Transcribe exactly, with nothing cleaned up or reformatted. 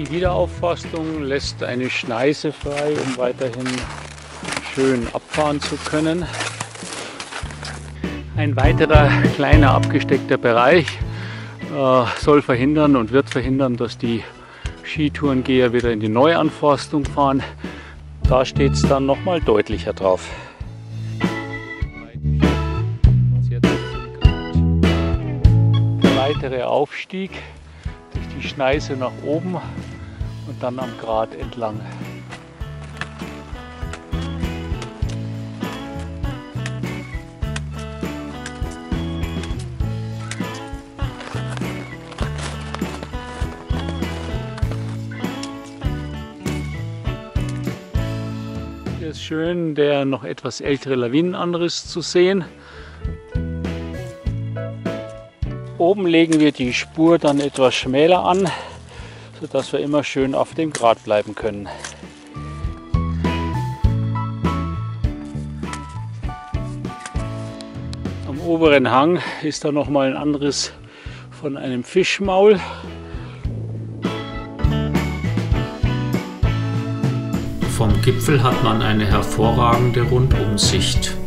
Die Wiederaufforstung lässt eine Schneise frei, um weiterhin schön abfahren zu können. Ein weiterer kleiner abgesteckter Bereich äh, soll verhindern und wird verhindern, dass die Skitourengeher wieder in die Neuanforstung fahren. Da steht es dann nochmal deutlicher drauf. Der weitere Aufstieg durch die Schneise nach oben und dann am Grat entlang. Hier ist schön, der noch etwas ältere Lawinenanriss zu sehen. Oben legen wir die Spur dann etwas schmäler an, sodass wir immer schön auf dem Grat bleiben können. Am oberen Hang ist da noch mal ein Anriss von einem Fischmaul. Vom Gipfel hat man eine hervorragende Rundumsicht.